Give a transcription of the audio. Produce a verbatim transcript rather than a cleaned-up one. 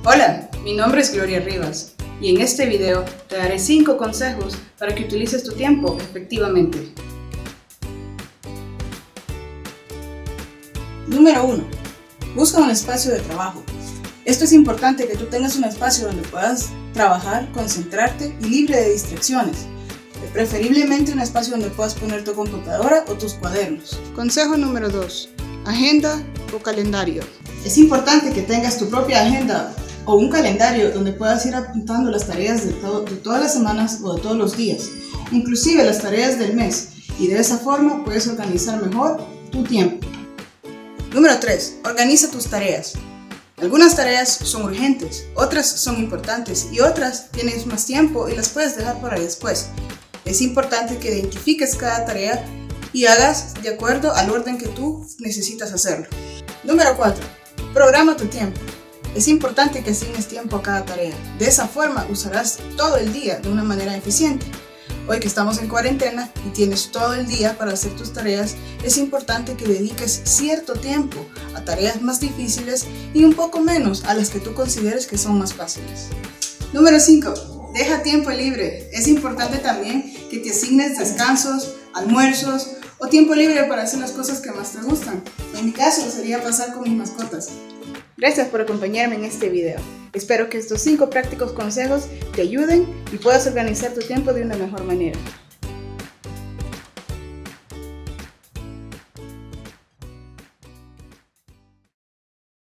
Hola, mi nombre es Gloria Rivas y en este video te daré cinco consejos para que utilices tu tiempo efectivamente. Número uno. Busca un espacio de trabajo. Esto es importante, que tú tengas un espacio donde puedas trabajar, concentrarte y libre de distracciones. Preferiblemente un espacio donde puedas poner tu computadora o tus cuadernos. Consejo número dos. Agenda o calendario. Es importante que tengas tu propia agenda o un calendario donde puedas ir apuntando las tareas de, todo, de todas las semanas o de todos los días, inclusive las tareas del mes, y de esa forma puedes organizar mejor tu tiempo. Número tres. Organiza tus tareas. Algunas tareas son urgentes, otras son importantes y otras tienes más tiempo y las puedes dejar para después. Es importante que identifiques cada tarea y hagas de acuerdo al orden que tú necesitas hacerlo. Número cuatro. Programa tu tiempo. Es importante que asignes tiempo a cada tarea. De esa forma usarás todo el día de una manera eficiente. Hoy que estamos en cuarentena y tienes todo el día para hacer tus tareas, es importante que dediques cierto tiempo a tareas más difíciles y un poco menos a las que tú consideres que son más fáciles. Número cinco. Deja tiempo libre. Es importante también que te asignes descansos, almuerzos o tiempo libre para hacer las cosas que más te gustan. En mi caso sería pasar con mis mascotas. Gracias por acompañarme en este video. Espero que estos cinco prácticos consejos te ayuden y puedas organizar tu tiempo de una mejor manera.